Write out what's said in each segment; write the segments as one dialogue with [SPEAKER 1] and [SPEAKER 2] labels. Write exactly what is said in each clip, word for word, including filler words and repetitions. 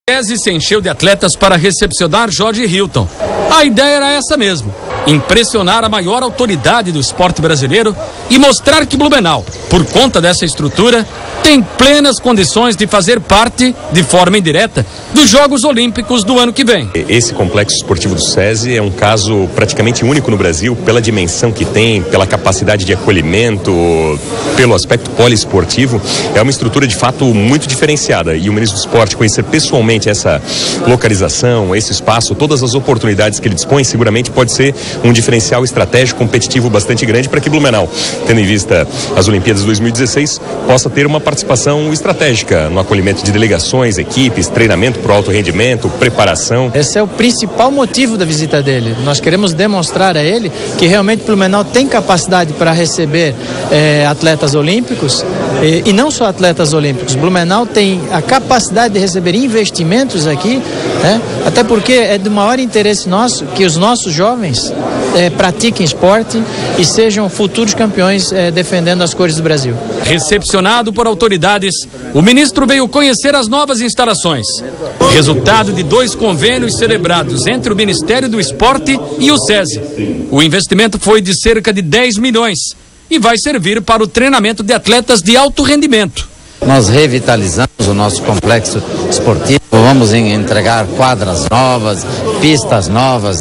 [SPEAKER 1] SESI se encheu de atletas para recepcionar Jorge Hilton. A ideia era essa mesmo: impressionar a maior autoridade do esporte brasileiro e mostrar que Blumenau, por conta dessa estrutura, tem plenas condições de fazer parte, de forma indireta, dos Jogos Olímpicos do ano que vem.
[SPEAKER 2] Esse complexo esportivo do SESI é um caso praticamente único no Brasil, pela dimensão que tem, pela capacidade de acolhimento, pelo aspecto poliesportivo. É uma estrutura de fato muito diferenciada, e o ministro do Esporte conhecer pessoalmente essa localização, esse espaço, todas as oportunidades que ele dispõe, seguramente pode ser um diferencial estratégico competitivo bastante grande para que Blumenau, tendo em vista as Olimpíadas de dois mil e dezesseis, possa ter uma participação estratégica no acolhimento de delegações, equipes, treinamento para o alto rendimento, preparação.
[SPEAKER 3] Esse é o principal motivo da visita dele. Nós queremos demonstrar a ele que realmente Blumenau tem capacidade para receber eh, atletas olímpicos, eh, e não só atletas olímpicos. Blumenau tem a capacidade de receber investimentos aqui, né? Até porque é do maior interesse nosso que os nossos jovens eh, pratiquem esporte e sejam futuros campeões eh, defendendo as cores do Brasil.
[SPEAKER 1] Recepcionado por autoridades, o ministro veio conhecer as novas instalações. Resultado de dois convênios celebrados entre o Ministério do Esporte e o SESI. O investimento foi de cerca de dez milhões e vai servir para o treinamento de atletas de alto rendimento.
[SPEAKER 4] Nós revitalizamos o nosso complexo esportivo, vamos entregar quadras novas, pistas novas,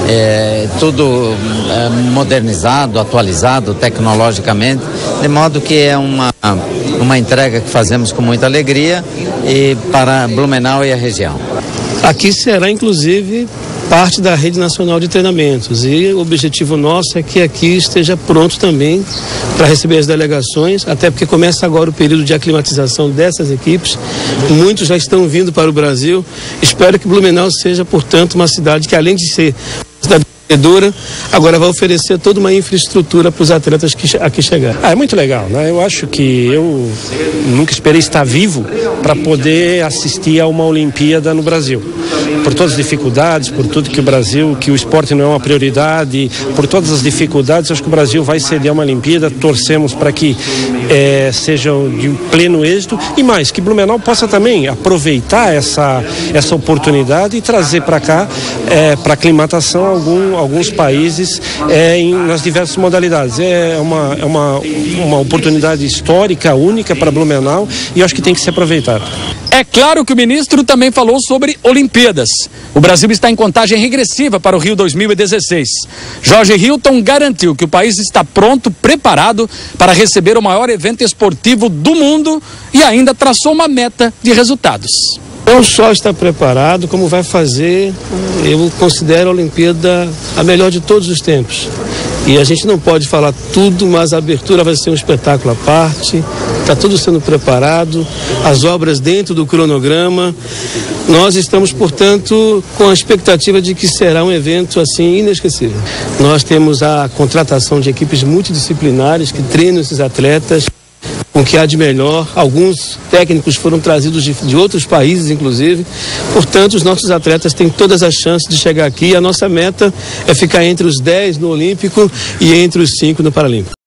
[SPEAKER 4] é, tudo é, modernizado, atualizado tecnologicamente, de modo que é uma, uma entrega que fazemos com muita alegria e para Blumenau e a região.
[SPEAKER 5] Aqui será inclusive parte da rede nacional de treinamentos, e o objetivo nosso é que aqui esteja pronto também para receber as delegações, até porque começa agora o período de aclimatização dessas equipes. Muitos já estão vindo para o Brasil. Espero que Blumenau seja, portanto, uma cidade que, além de ser cidade empreendedora, agora vai oferecer toda uma infraestrutura para os atletas que aqui chegarem.
[SPEAKER 6] Ah, é muito legal, né? Eu acho que eu nunca esperei estar vivo para poder assistir a uma Olimpíada no Brasil. Por todas as dificuldades, por tudo que o Brasil, que o esporte não é uma prioridade, por todas as dificuldades, acho que o Brasil vai ceder uma Olimpíada. Torcemos para que é, seja de pleno êxito, e mais, que Blumenau possa também aproveitar essa, essa oportunidade e trazer para cá, é, para aclimatação, algum, alguns países é, em, nas diversas modalidades. É uma, é uma, uma oportunidade histórica, única para Blumenau, e eu acho que tem que ser aproveitado.
[SPEAKER 1] É claro que o ministro também falou sobre Olimpíadas. O Brasil está em contagem regressiva para o Rio dois mil e dezesseis. Jorge Hilton garantiu que o país está pronto, preparado para receber o maior evento esportivo do mundo, e ainda traçou uma meta de resultados.
[SPEAKER 5] Não só está preparado, como vai fazer, eu considero a Olimpíada a melhor de todos os tempos. E a gente não pode falar tudo, mas a abertura vai ser um espetáculo à parte, está tudo sendo preparado, as obras dentro do cronograma. Nós estamos, portanto, com a expectativa de que será um evento assim inesquecível. Nós temos a contratação de equipes multidisciplinares que treinam esses atletas com o que há de melhor. Alguns técnicos foram trazidos de, de outros países, inclusive. Portanto, os nossos atletas têm todas as chances de chegar aqui. A nossa meta é ficar entre os dez no Olímpico e entre os cinco no Paralímpico.